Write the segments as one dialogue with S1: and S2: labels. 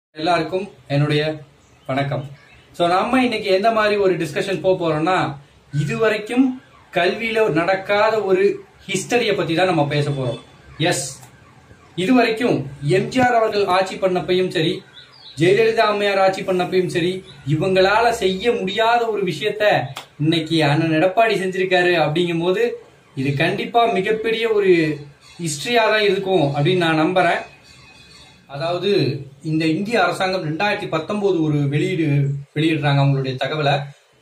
S1: எல்லாருக்கும் என்னுடைய வணக்கம். சோ நம்ம இன்னைக்கு எந்த மாதிரி ஒரு டிஸ்கஷன் போறோம்னா, இதுவரைக்கும் கல்வியில நடக்காத ஒரு ஹிஸ்டரிய பத்தி தான் நம்ம பேச போறோம். எஸ், இதுவரைக்கும் எம்ஜிஆர் அவர்கள் ஆட்சி பண்ணப்பையும் சரி, ஜெயலலிதா அம்மையார் ஆட்சி பண்ணப்பையும் சரி, இவங்களால செய்ய முடியாத ஒரு விஷயத்த இன்னைக்கு அண்ணன் எடப்பாடி செஞ்சிருக்காரு. அப்படிங்கும் போது இது கண்டிப்பா மிகப்பெரிய ஒரு ஹிஸ்டரியா தான் இருக்கும் அப்படின்னு நான் நம்புறேன். அதாவது இந்த இந்திய அரசாங்கம் 2019 ஒரு வெளியிடுறாங்க அவங்களுடைய தகவலை.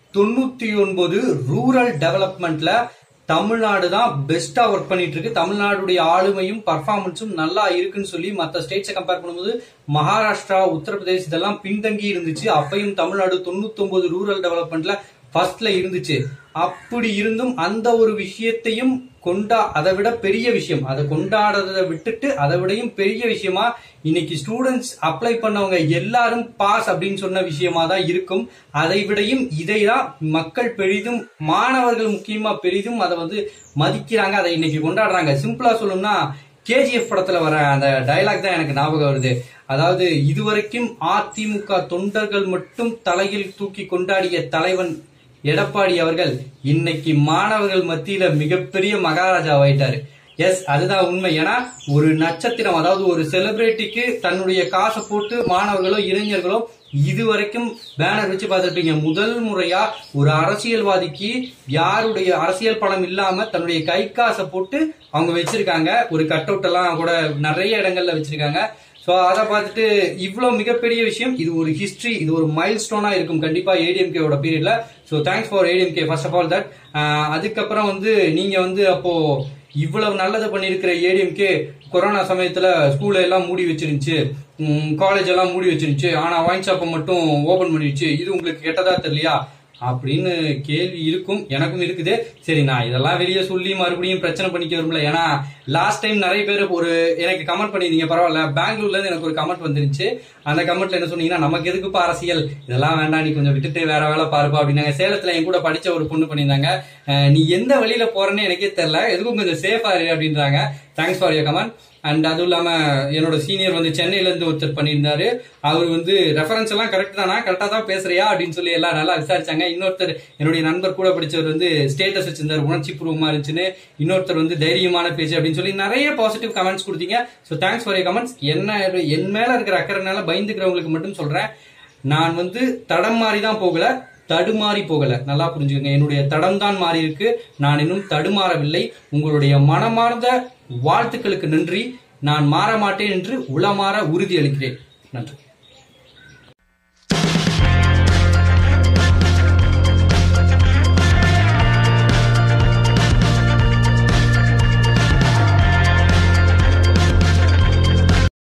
S1: 99 ரூரல் டெவலப்மெண்ட்ல தமிழ்நாடு தான் பெஸ்டா ஒர்க் பண்ணிட்டு இருக்கு. தமிழ்நாடுடைய ஆளுமையும் பர்ஃபார்மன்ஸும் நல்லா இருக்குன்னு சொல்லி மற்ற ஸ்டேட்ஸை கம்பேர் பண்ணும்போது மகாராஷ்டிரா, உத்தரப்பிரதேஷ் இதெல்லாம் பின்தங்கி இருந்துச்சு. அப்பையும் தமிழ்நாடு 99 ரூரல் டெவலப்மெண்ட்ல ஃபர்ஸ்ட்ல இருந்துச்சு. அப்படி இருந்தும் அந்த ஒரு விஷயத்தையும் அதை விட பெரிய விஷயம், அதை கொண்டாடுறதை விட்டுட்டு அதை விடையும் பெரிய விஷயமா இன்னைக்கு ஸ்டூடெண்ட்ஸ் அப்ளை பண்ணவங்க எல்லாரும் பாஸ் அப்படின்னு சொன்ன விஷயமா தான் இருக்கும். அதை விடையும் இதைதான் மக்கள் பெரிதும், மாணவர்கள் முக்கியமா பெரிதும் அதை மதிக்கிறாங்க, அதை இன்னைக்கு கொண்டாடுறாங்க. சிம்பிளா சொல்லணும்னா கேஜிஎஃப் படத்துல வர அந்த டயலாக் தான் எனக்கு ஞாபகம் வருது. அதாவது இதுவரைக்கும் அதிமுக தொண்டர்கள் மட்டும் தலையில் தூக்கி கொண்டாடிய தலைவன் எடப்பாடி அவர்கள் இன்னைக்கு மாணவர்கள் மத்தியில மிகப்பெரிய மகாராஜாவாயிட்டாரு. எஸ், அதுதான் உண்மை. ஏன்னா ஒரு நட்சத்திரம், அதாவது ஒரு செலிபிரிட்டிக்கு தன்னுடைய காசை போட்டு மாணவர்களோ இளைஞர்களோ இதுவரைக்கும் பேனர் வச்சு பார்த்துருப்பீங்க. முதல் முறையா ஒரு அரசியல்வாதிக்கு யாருடைய அரசியல் பணம் இல்லாம தன்னுடைய கை காசை போட்டு அவங்க வச்சிருக்காங்க. ஒரு கட் அவுட் எல்லாம் கூட நிறைய இடங்கள்ல வச்சிருக்காங்க. சோ அதை பார்த்துட்டு இவ்வளவு மிகப்பெரிய விஷயம், இது ஒரு ஹிஸ்டரி, இது ஒரு மைல் ஸ்டோனா இருக்கும் கண்டிப்பா ஏடிஎம்கேவோட பீரியட்ல. So thanks for ADMK first of all that. அதுக்கப்புறம் நீங்க அப்போ இவ்வளவு நல்லது பண்ணிருக்கிற ஏடிஎம்கே கொரோனா சமயத்துல ஸ்கூல்ல எல்லாம் மூடி வச்சிருந்துச்சு, காலேஜ் எல்லாம் மூடி வச்சிருந்துச்சு, ஆனா ஒயின் ஷாப்பை மட்டும் ஓபன் பண்ணிடுச்சு, இது உங்களுக்கு கெட்டதா தெரியலையா அப்படின்னு கேள்வி இருக்கும், எனக்கும் இருக்குது. சரி, நான் இதெல்லாம் வெளியே சொல்லி மறுபடியும் பிரச்சனை பண்ணிக்க வரும்ல. ஏன்னா லாஸ்ட் டைம் நிறைய பேர் எனக்கு கமெண்ட் பண்ணிருந்தீங்க. பரவாயில்ல, பெங்களூர்ல இருந்து எனக்கு ஒரு கமெண்ட் வந்துருந்துச்சு. அந்த கமெண்ட்ல என்ன சொன்னீங்கன்னா, நமக்கு எதுக்குப்பா அரசியல், இதெல்லாம் வேண்டாம், நீ கொஞ்சம் விட்டுட்டு வேற வேலை பாருப்பா அப்படின்னாங்க. சேலத்துல என் கூட படிச்ச ஒரு பொண்ணு பண்ணியிருந்தாங்க. நீ எந்த வழியில போறேன்னு எனக்கே தெரியல, எதுக்கும் கொஞ்சம் சேஃபா இரு அப்படின்றாங்க. Thanks for your comment. And அதுவும் இல்லாம என்னோட சீனியர் சென்னையில இருந்து ஒருத்தர் பண்ணியிருந்தாரு. அவர் ரெஃபரன்ஸ் எல்லாம் கரெக்ட் தானா, கரெக்டா தான் பேசுறியா அப்படின்னு சொல்லி எல்லாம் நல்லா விசாரிச்சாங்க. இன்னொருத்தர் என்னுடைய நண்பர் கூட படிச்சவர் ஸ்டேட்டஸ் வச்சிருந்தாரு, உணர்ச்சி பூர்வமா இருந்துச்சுன்னு. இன்னொருத்தர் தைரியமான பேச்சு அப்படின்னு சொல்லி நிறைய பாசிட்டிவ் கமெண்ட்ஸ் கொடுத்தீங்க. So thanks for your comments. என் மேல இருக்கிற அக்கறைனால பயந்துக்கிறவங்களுக்கு மட்டும் சொல்றேன், நான் தடம் மாறி தான் போகல, தடுமாறி போகல. நல்லா புரிஞ்சுக்கங்க, என்னுடைய தடம் தான் மாறி இருக்கு, நான் இன்னும் தடுமாறவில்லை. உங்களுடைய மனமார்ந்த வாழ்த்துக்களுக்கு நன்றி. நான் மாற மாட்டேன் என்று உளமாற உறுதி அளிக்கிறேன். நன்றி.